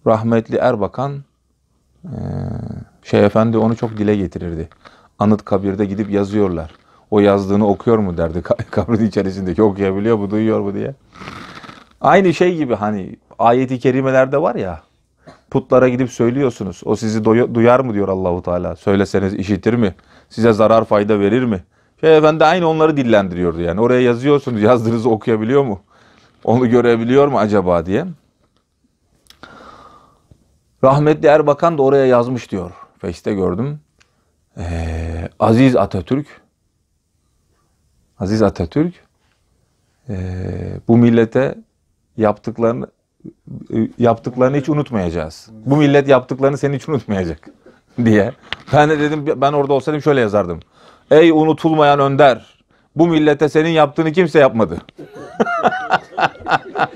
rahmetli Erbakan Şeyh Efendi onu çok dile getirirdi. Anıtkabir'de gidip yazıyorlar. O yazdığını okuyor mu derdi kabrin içerisindeki, okuyabiliyor mu, duyuyor mu diye. Aynı şey gibi hani ayeti kerimelerde var ya, putlara gidip söylüyorsunuz. O sizi duyar mı diyor Allahu Teala. Söyleseniz işitir mi? Size zarar fayda verir mi? Şeyh Efendi aynı onları dillendiriyordu yani. Oraya yazıyorsunuz, yazdığınızı okuyabiliyor mu? Onu görebiliyor mu acaba diye. Rahmetli Erbakan da oraya yazmış diyor. Face'te gördüm. Aziz Atatürk bu millete yaptıklarını hiç unutmayacağız. Bu millet yaptıklarını seni hiç unutmayacak diye. Ben de dedim, ben orada olsaydım şöyle yazardım. Ey unutulmayan önder, bu millete senin yaptığını kimse yapmadı.